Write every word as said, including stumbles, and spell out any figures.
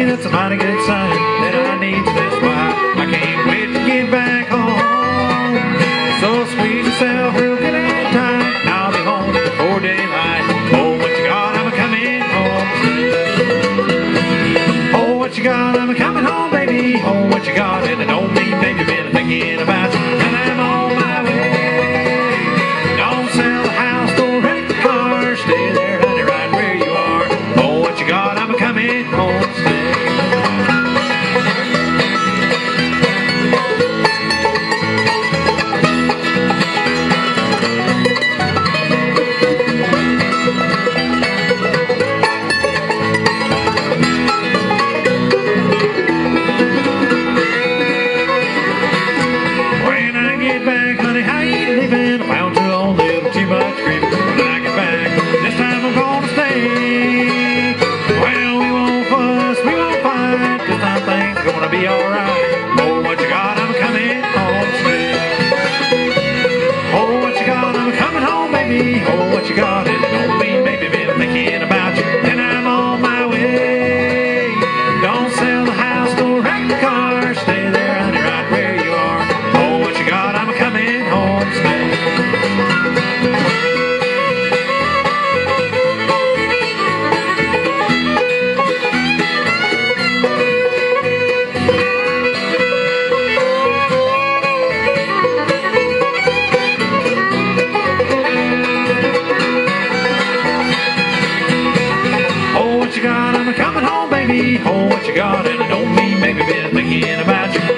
that's a mighty good sign that I need you, that's why I can't wait to get back home. So squeeze yourself real good and tight, and I'll be home before daylight. Oh, what you got, I'm coming home. Oh, what you got, I'm coming home, baby. Oh, what you got, and I don't mean baby, been thinking about you, and I'm on my way. Don't sell the house, don't wreck the car, stay there, honey, right where you are. Oh, what you got, I'm coming home. Gonna be alright. Oh, what you got, I'm coming home straight. Oh, what you got, I'm coming home, baby. Oh, what you got, and it don't mean maybe been thinking about you, and I'm on my way. Don't sell the house, don't wreck the car, stay there, honey, right where you are. Oh, what you got, I'm coming home straight. Oh, what you got, I'm coming home, baby. Oh, what you got, and I don't mean maybe been thinking about you.